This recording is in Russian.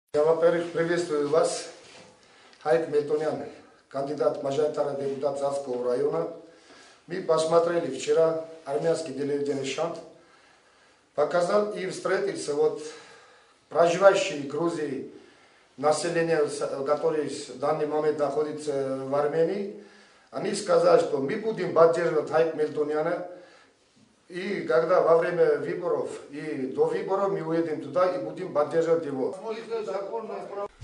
Я, во-первых, приветствую вас, Хайк Мельтонян, кандидат мажоритарного депутата Зарского района. Мы посмотрели вчера армянский телевизионный шант, показал и встретился проживающие в Грузии население, которое в данный момент находится в Армении. Они сказали, что мы будем поддерживать Хайк Мельтоняна, и когда во время выборов и до выборов мы уедем туда и будем поддерживать его.